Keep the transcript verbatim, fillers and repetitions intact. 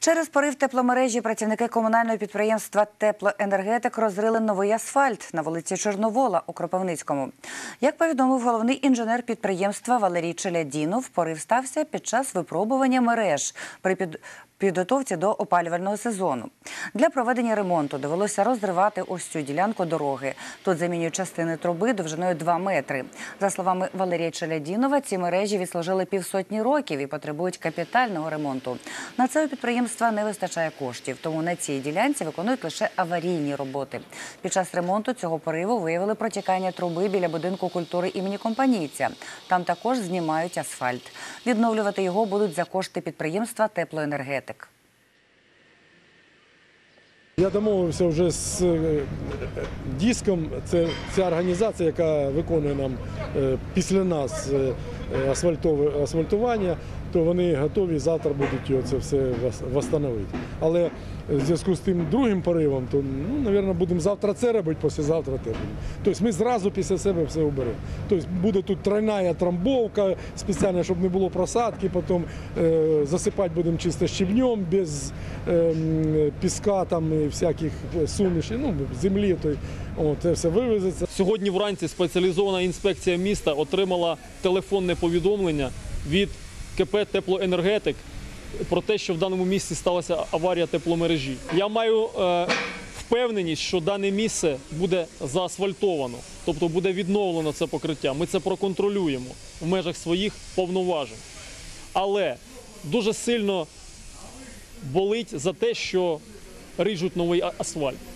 Через порив тепломережі працівники комунального підприємства «Теплоенергетик» розрили новий асфальт на вулиці Чорновола у Кропивницькому. Як повідомив головний інженер підприємства Валерій Челядінов, порив стався під час випробування мереж при під... підготовці до опалювального сезону. Для проведення ремонту довелося розривати ось цю ділянку дороги. Тут замінюють частини труби довжиною два метри. За словами Валерія Челядінова, ці мережі відслужили півсотні років і потребують капітального ремонту. На це у підприємства не вистачає коштів, тому на цій ділянці виконують лише аварійні роботи. Під час ремонту цього пориву виявили протікання труби біля будинку культури імені Компанійця. Там також знімають асфальт. Відновлювати його будуть за кошти підприємства «Теплоенергетик». Я домовився вже з Диском, це ця організація, яка виконує нам після нас асфальтування, то вони готові, завтра будуть його це все відновити. Але в зв'язку з тим другим поривом, то, ну, мабуть, будемо завтра це робити, післязавтра те будемо. Тобто ми зразу після себе все уберемо. Тобто буде тут тройна трамбовка, спеціально, щоб не було просадки, потім е, засипати будемо чисто щебнем, без е, піска там і всяких сумішей, ну, землі, то, о, це все вивезеться. Сьогодні вранці спеціалізована інспекція міста отримала телефонне повідомлення від КП «Теплоенергетик» про те, що в даному місці сталася аварія тепломережі. Я маю е, впевненість, що дане місце буде заасфальтовано, тобто буде відновлено це покриття. Ми це проконтролюємо в межах своїх повноважень. Але дуже сильно болить за те, що ріжуть новий асфальт.